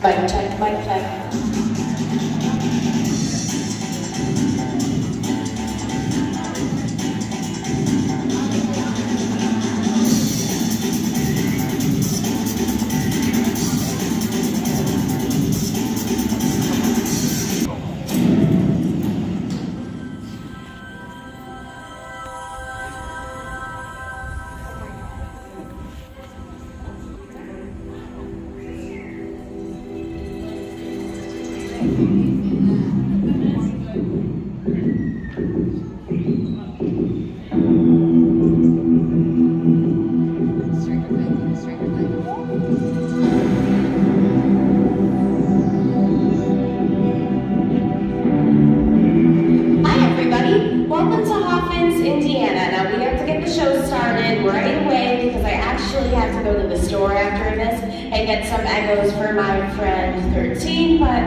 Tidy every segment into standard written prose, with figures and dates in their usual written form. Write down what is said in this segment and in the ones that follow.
Mic check, mic check. For my friend 13, but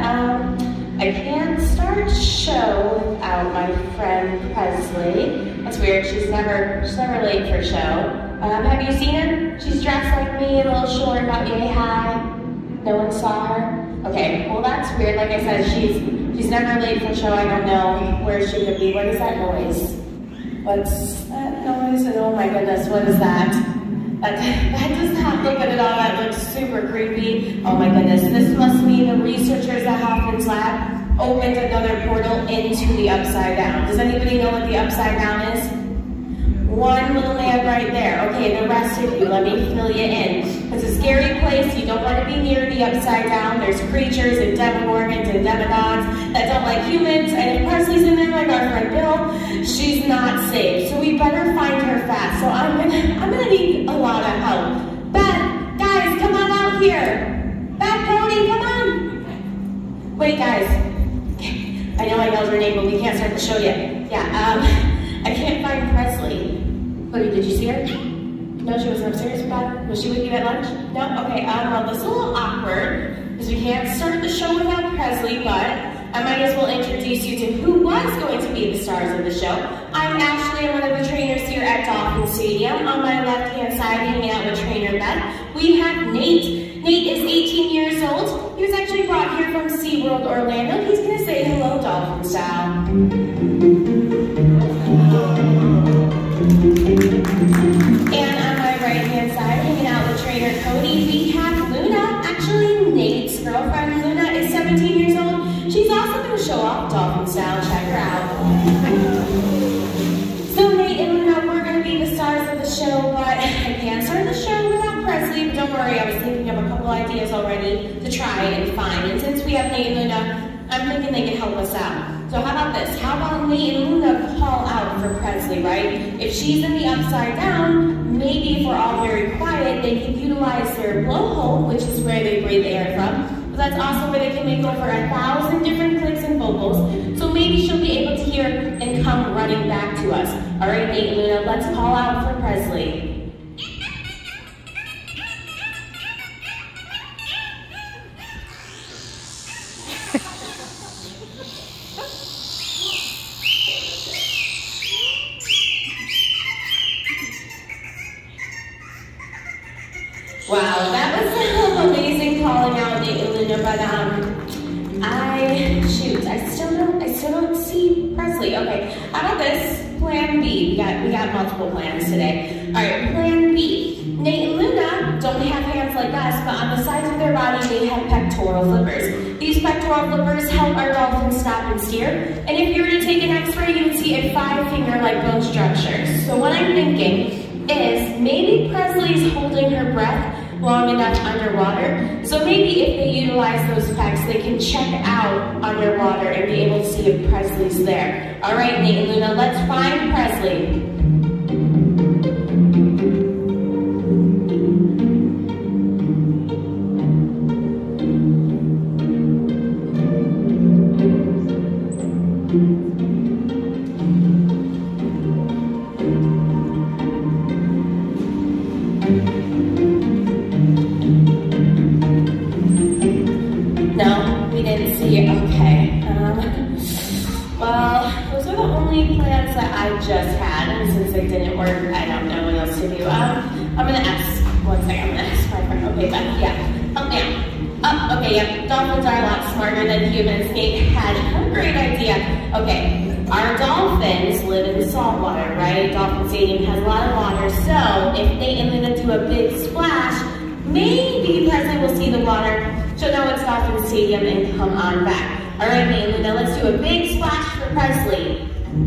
I can't start the show without my friend Presley. That's weird. She's never late for a show. Have you seen her? She's dressed like me, a little short, about yay high. No one saw her. Okay, well that's weird. Like I said, she's never late for a show. I don't know where she could be. What is that noise? What's that noise? And oh my goodness, what is that? That does not look good at all. That looks super creepy. Oh my goodness. This must mean the researchers at Hoffman's lab opened another portal into the Upside Down. Does anybody know what the Upside Down is? One little man right there. Okay, the rest of you, let me fill you in. It's a scary place. You don't want to be near the Upside Down. There's creatures and demogorgons and demogods that don't like humans. And if Presley's in there like our friend Bill, she's not safe. So we better find her fast. So I'm gonna need a lot of help. Beth, guys, come on out here. Beth, Cody, come on. Wait, guys. I know I yelled her name, but we can't start the show yet. Yeah, I can't find Presley. Cody, did you see her? No, she wasn't upstairs, Beth? Was she with you at lunch? No? Okay, well, this is a little awkward, because we can't start the show without Presley, but I might as well introduce you to who was going to be the stars of the show. I'm Ashley, I'm one of the trainers here at Dolphin Stadium. On my left-hand side, hanging out with trainer Beth, we have Nate. Nate is 18 years old. He was actually brought here from SeaWorld Orlando. He's gonna say hello, Dolphin style. And on my right-hand side, hanging out with trainer Cody, we have Luna. Actually, Nate's girlfriend, Luna, is 17 years old. She's also going to show off Dolphin style. Check her out. So Nate and Luna, we're going to be the stars of the show, but I can't start the show without Presley. But don't worry, I was thinking of a couple ideas already to try and find. And since we have Nate and Luna, I'm thinking they can help us out. So how about this? How about Nate and Luna call out for Presley, right? If she's in the Upside Down, maybe if we're all very quiet, they can utilize their blowhole, which is where they breathe air from. But that's also where they can make over 1,000 different clicks and vocals. So maybe she'll be able to hear and come running back to us. All right, Nate and Luna, let's call out for Presley. Wow, that was amazing calling out Nate and Luna, but I still don't see Presley. Okay, how about this? Plan B. We got multiple plans today. All right, plan B. Nate and Luna don't have hands like us, but on the sides of their body they have pectoral flippers. These pectoral flippers help our dolphins stop and steer. And if you were to take an X-ray, you would see a 5-finger-like bone structure. So what I'm thinking is maybe Presley's holding her breath long enough underwater. So maybe if they utilize those pecs, they can check out underwater and be able to see if Presley's there. All right, Nate and Luna, let's find Presley. Well, those are the only plans that I just had, and since they didn't work, I don't know what else to do. I'm gonna ask, one second, I'm gonna ask my friend. Okay, Beth, yeah. Okay, Okay, yep, dolphins are a lot smarter than humans. Nate had a great idea. Okay, our dolphins live in salt water, right? Dolphin Stadium has a lot of water, so if Nate and Luna do a big splash, maybe Presley will see the water, she'll know it's Dolphin Stadium and come on back. All right, Nate and Luna, let's do a big splash for Presley.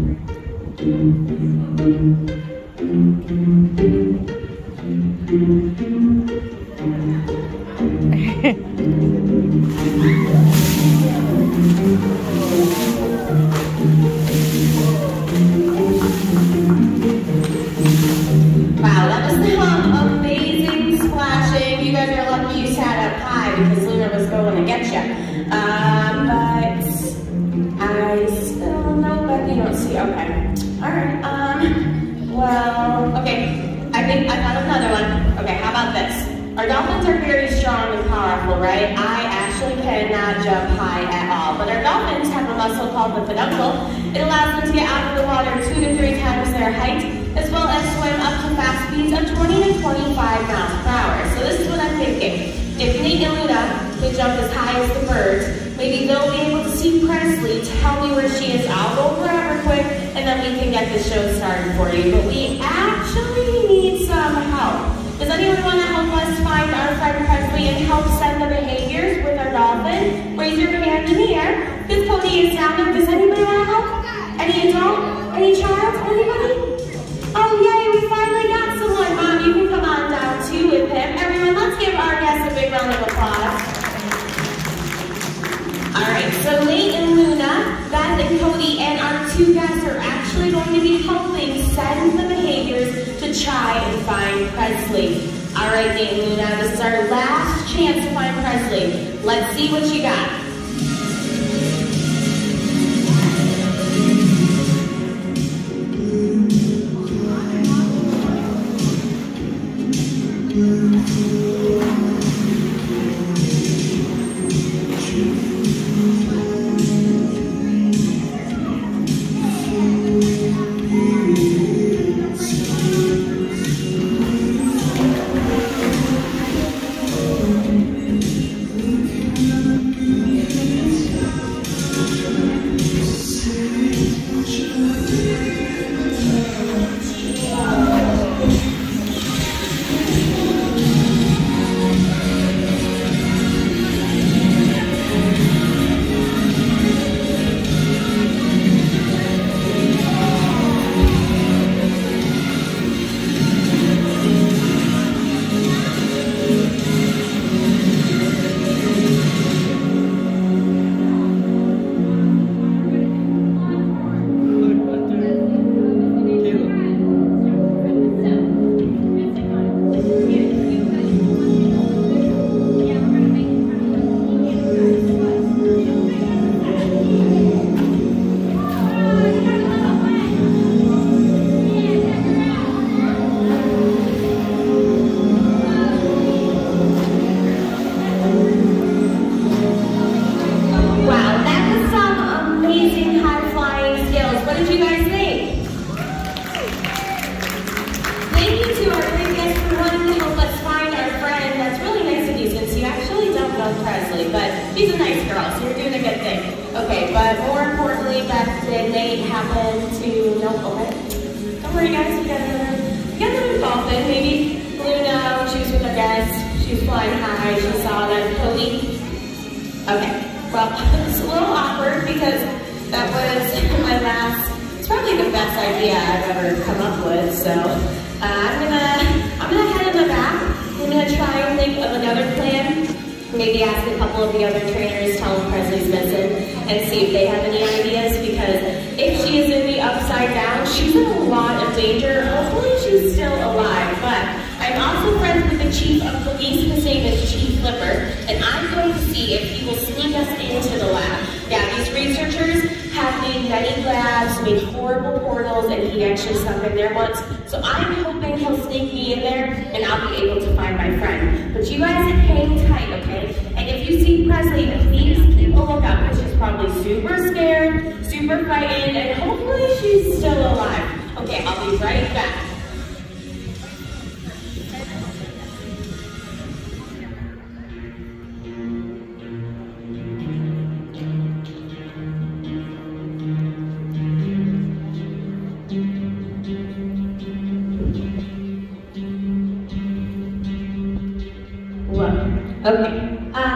Wow, that was some amazing splashing. You guys are lucky you sat up high because Luna was going to get you. But I still know that you don't see. Okay. All right. Well, okay. I think I found another one. Okay, how about this? Our dolphins are very strong and powerful, right? I actually cannot jump high at all, but our dolphins have a muscle called the peduncle. It allows them to get out of the water 2 to 3 times their height, as well as swim up to fast speeds of 20 to 25 miles per hour. So this is what I'm thinking. If Nate and Luna can jump as high as the birds, maybe they'll be able to see Presley, tell me where she is. I'll go grab her quick, and then we can get the show started for you. But we actually need some help. Does anyone want to help us find our friend Presley and help send the behaviors with our dolphin? Raise your hand in the air. This Cody is down there. Does anybody want to help? Any adult? Any child? Anybody? Oh yay, we finally got someone. Mom, you can come on down too with him. Everyone, let's give our guests a big round of applause. Alright, so Nate and Luna, Beth and Cody, and our 2 guests are actually going to be helping send the behaviors to try and find Presley. Alright, Nate and Luna, this is our last chance to find Presley. Let's see what you got. She's a nice girl, so you're doing a good thing. Okay, but more importantly, Beth, did Nate happen to, no, okay. Don't worry guys, we got another dolphin. Maybe Luna, when she was with our guests, she was flying high, she saw that Cody. Okay, well, it's a little awkward because that was my last, it's probably the best idea I've ever come up with, so I'm gonna head in the back. I'm gonna try and think of another plan. Maybe ask a couple of the other trainers, tell them Presley's missing, and see if they have any ideas, because if she is in the upside down, she's in a lot of danger. Hopefully she's still alive, but I'm also friends with the chief of police. His name is Chief Flipper, and I'm going to see if he will sneak us into the lab. Yeah, these researchers have made many labs, made horrible portals, and he actually snuck in there once. So I'm hoping he'll sneak me in there, and I'll be able to find my friend. But you guys hang tight, okay? And if you see Presley, please keep a lookout, because she's probably super scared, super frightened, and hopefully she's still alive. Okay, I'll be right back. Whoa. Okay.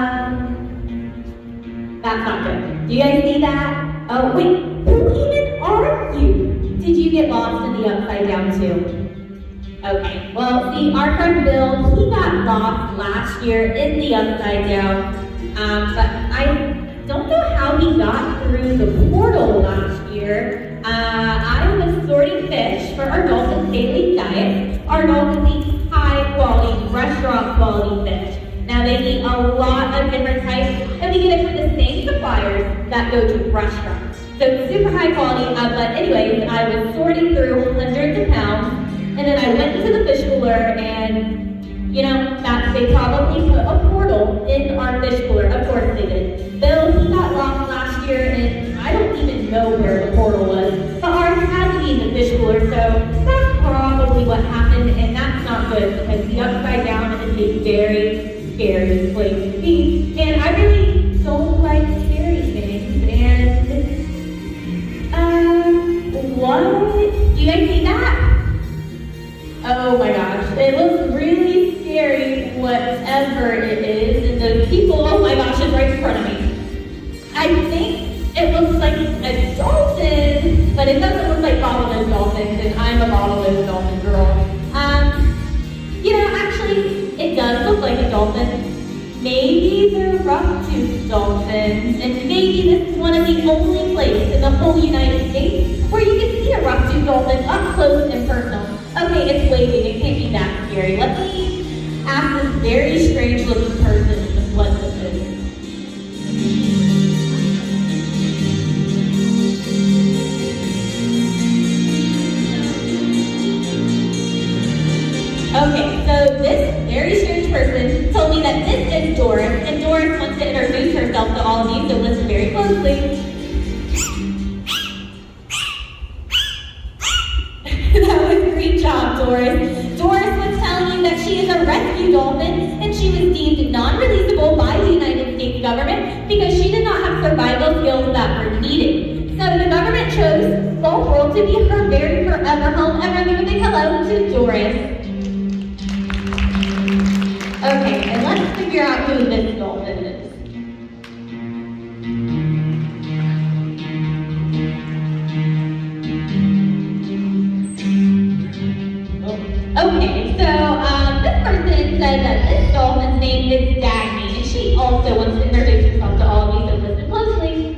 That's not good. Do you guys see that? Oh, wait. Who even are you? Did you get lost in the upside down too? Okay. Well, see, our friend Bill, he got lost last year in the upside down. But I don't know how he got through the portal last year. I was sorting fish for our dolphins' daily diet. Our dolphins eat high-quality, restaurant-quality fish. Now, they eat a lot of different types, and we get it from the same suppliers that go to restaurants. So it's super high quality, but anyways, I was sorting through hundreds of pounds, and then I went into the fish cooler, and you know, that they probably put a portal in our fish cooler. Of course they did. Bill, he got lost last year, and I don't even know where the portal was, but ours had to be in the fish cooler, so that's probably what happened, and that's not good, because the upside down is a very scary place to be, and I really don't like scary things, and what? Do you guys see that? Oh my gosh, it looks really scary, whatever it is, and the people, oh my gosh, it's right in front of me. I think it looks like a dolphin, but it doesn't look like bottlenose dolphins, and I'm a bottlenose dolphin girl. You know, actually, it does look like a dolphin. Maybe they're rough-toothed dolphins, and maybe this is one of the only places in the whole United States where you can see a rough-toothed dolphin up close and personal. Okay, it's waving, it can't be that scary. Let me ask this very strange-looking person what this is. Okay, so this very strange person told me that this is Doris, and Doris wants to introduce herself to all of you, so listen very closely. That was a great job, Doris. Doris was telling you that she is a rescue dolphin, and she was deemed non-releasable by the United States government because she did not have survival skills that were needed. So the government chose Salt World to be her very forever home. Everyone give a big hello to Doris. Okay, and let's figure out who this dolphin is. Okay, so this person said that this dolphin's name is Dagny, and she also wants to introduce herself to all of you, so listen closely.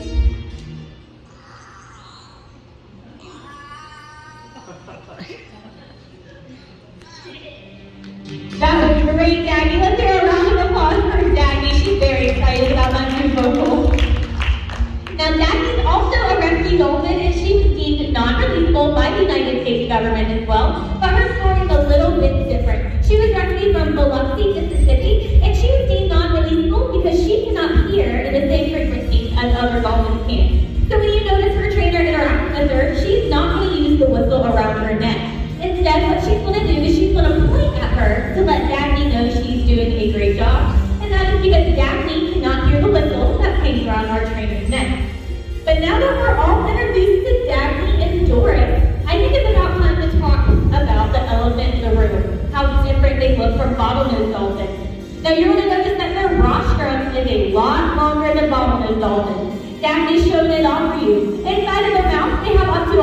That was great, Dagny. Let's hear a round of applause for Dagny. She's very excited about that new vocal. Now, Dagny's also a rescue dolphin, and she was deemed non-releasable by the United States government as well, but her story is a little bit different. She was rescued from Biloxi, Mississippi, and she was deemed non-releasable because she cannot hear in the same frequency as other dolphins can. So when you notice her trainer interacting with her, she's not going to use the whistle around her neck. Instead, what she's going to do is she's going to point at her to let Dagny know she's doing a great job. And that is because Dagny cannot hear the whistle that hangs around our trainer's neck. But now that we're all introduced to Dagny and Doris, I think it's about time to talk about the elephant in the room, how different they look from bottlenose dolphins. Now you're going to notice that their rostrum is a lot longer than bottlenose dolphins. Dagny showed it off for you. Inside of their mouth, they have up to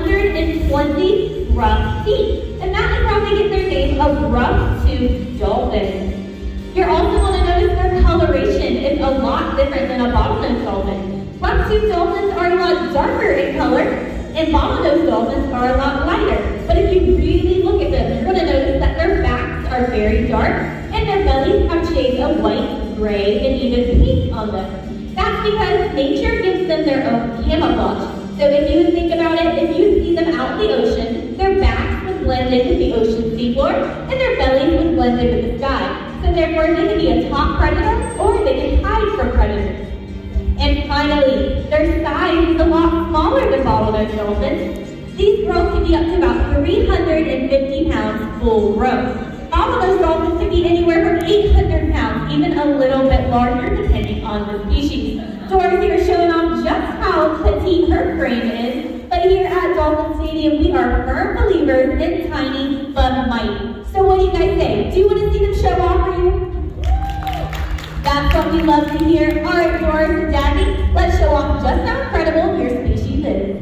120 rough teeth, and that is how they get their name of rough-toothed dolphins. You're also going to notice their coloration is a lot different than a bottlenose dolphin. Rough-toothed dolphins are a lot darker in color, and bottlenose dolphins are a lot lighter. But if you really look at them, you're going to notice that their backs are very dark, and their bellies have shades of white, gray, and even pink on them. That's because nature gives them their own camouflage. So if you would think about it, if you see them out in the ocean, their backs would blend in with the ocean seafloor, and their bellies would blend in with the sky. So therefore, they can be a top predator, or they can hide from predators. And finally, their size is a lot smaller than bottlenose dolphins. These girls can be up to about 350 pounds full grown. Bottlenose dolphins can be anywhere from 800 pounds, even a little bit larger depending on the species. Doris here showing off just how petite her frame is, but here at Dolphin Stadium, we are firm believers in tiny but mighty. So what do you guys say? Do you want to see them show off for you? like to hear, all right, Doris and Jackie, let's show off just how incredible your species is.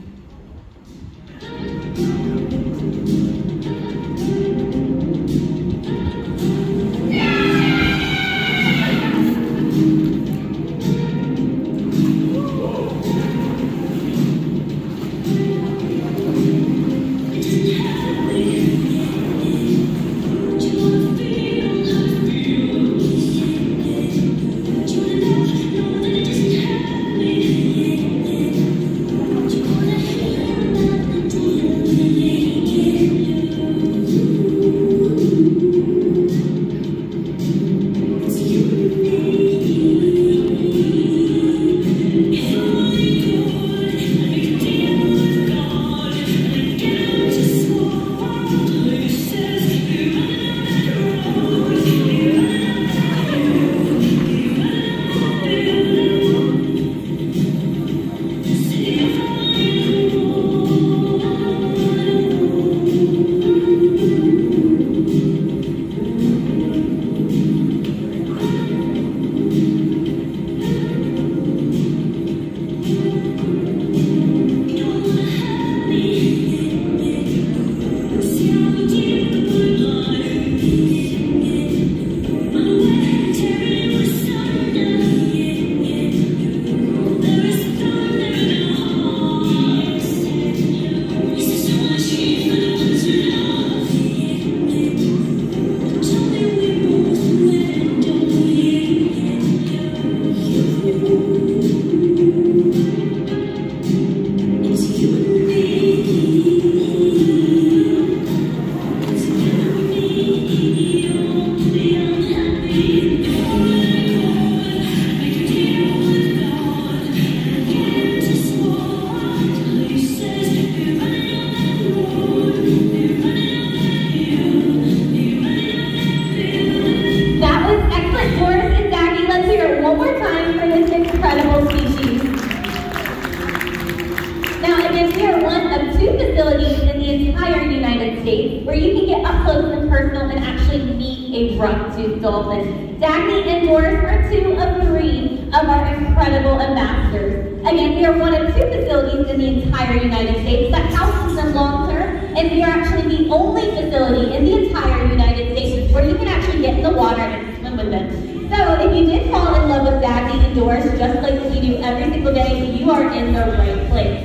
Where you can get up close and personal and actually meet a rough-toothed dolphin. Dagny and Doris are 2 of 3 of our incredible ambassadors. Again, we are one of 2 facilities in the entire United States that houses them long-term, and we are actually the only facility in the entire United States where you can actually get in the water and swim with them. So if you did fall in love with Dagny and Doris, just like we do every single day, you are in the right place.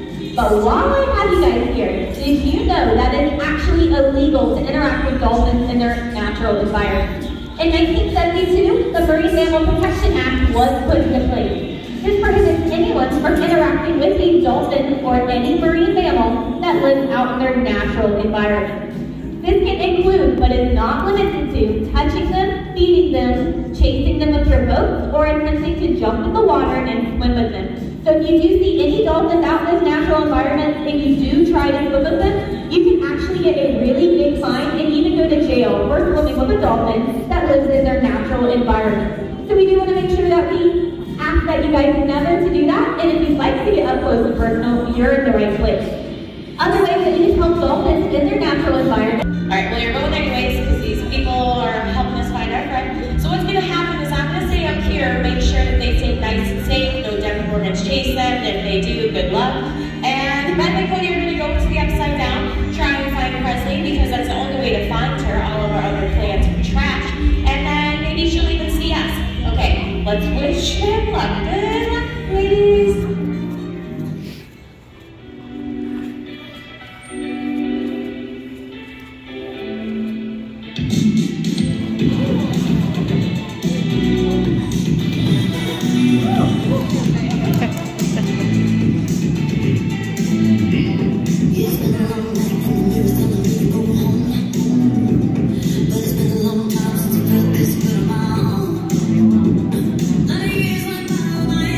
But while I have you guys here, did you know that it's actually illegal to interact with dolphins in their natural environment? In 1972, the Marine Mammal Protection Act was put into place. This prohibits anyone from interacting with a dolphin or any marine mammal that lives out in their natural environment. This can include, but is not limited to, touching them, feeding them, chasing them with your boat, or attempting to jump in the water and swim with them. So if you do see any dolphins out in this natural environment and you do try to swim with them, you can actually get a really big fine and even go to jail for swimming with a dolphin that lives in their natural environment. So we do want to make sure that we ask that you guys never to do that, and if you'd like to get up close and personal, you're in the right place. Other ways that you can help dolphins in their natural environment. Alright, well you're going anyways because these people are helping us find our friend. So what's going to happen is I'm going to stay up here, make sure that they stay nice and safe, no Decacornets chase them, and if they do, good luck. And Matt and Cody are going to go to the upside down, try and find Presley because that's the only way to find her. All of our other plans are trash. And then maybe she'll even see us. Okay, let's wish him luck. Good luck, ladies. Years went by,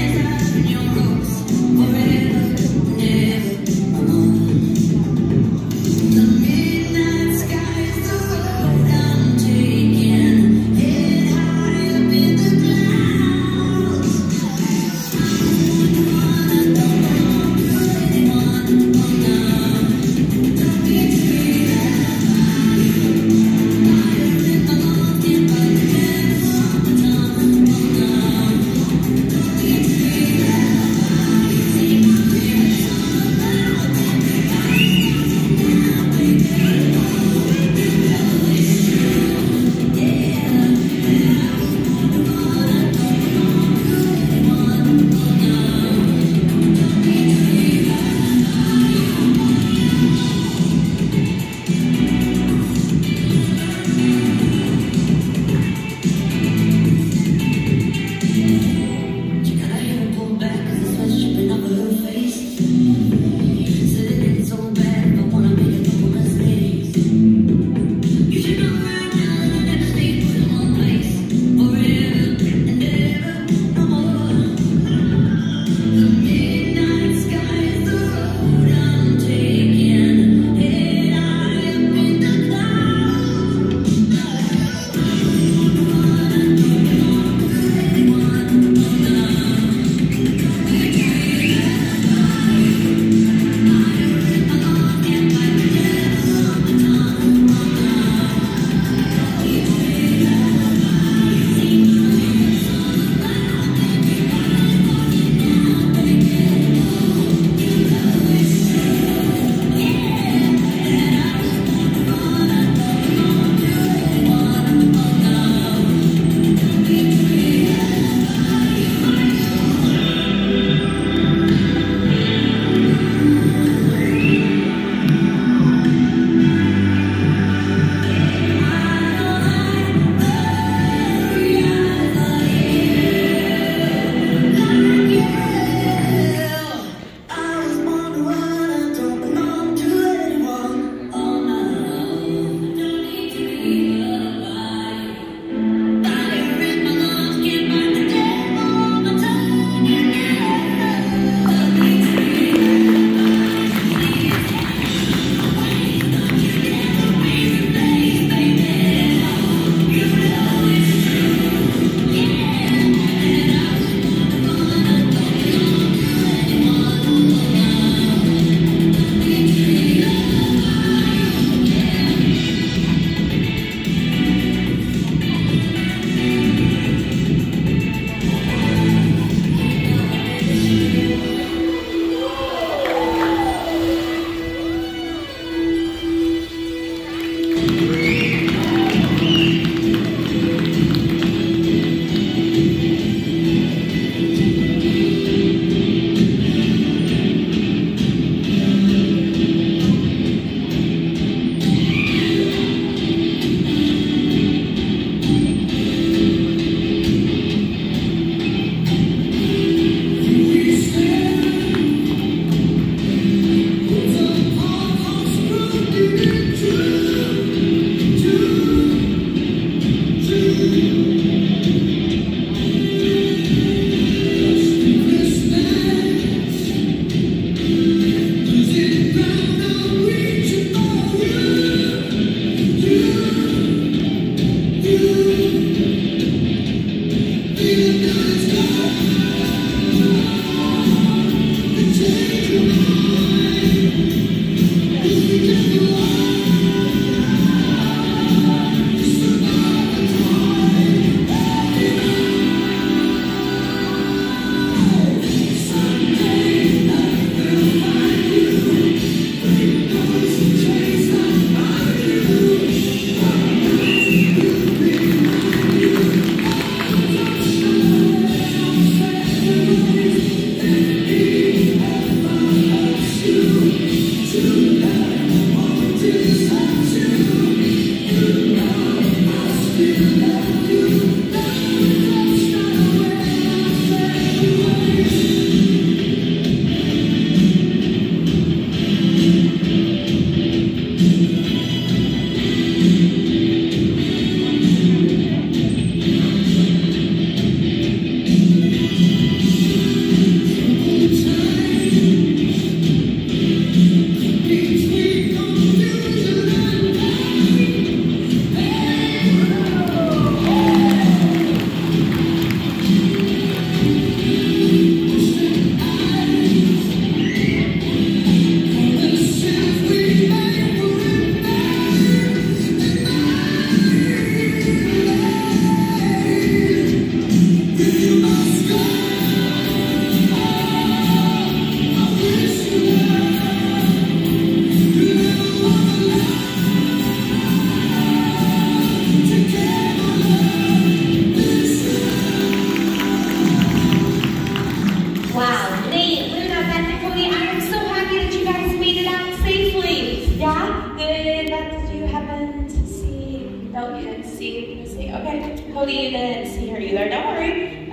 see her either. Don't worry.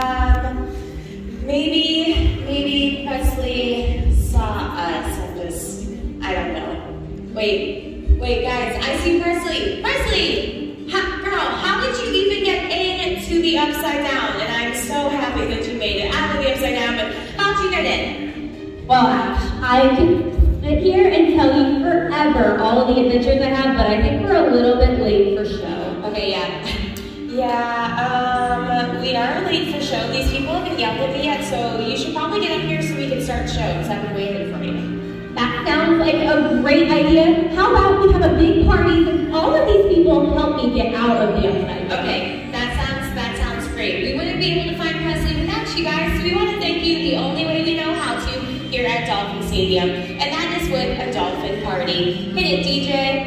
Maybe Presley saw us and just, I don't know. Wait, guys, I see Presley. Presley, girl, how did you even get into the Upside Down? And I'm so happy that you made it out of the Upside Down, but how'd you get in? Well, Ash, I could sit here and tell you forever all of the adventures I have, but I think we're a little bit late for show. Okay, we are late for show. These people haven't yelled at me yet, so you should probably get up here so we can start show, because I've been waiting for you. That sounds like a great idea. How about we have a big party since all of these people help me get out of the Upside Down? Okay, that sounds great. We wouldn't be able to find Presley without you guys, so we want to thank you the only way we know how to here at Dolphin Stadium, and that is with a dolphin party. Hit it, DJ.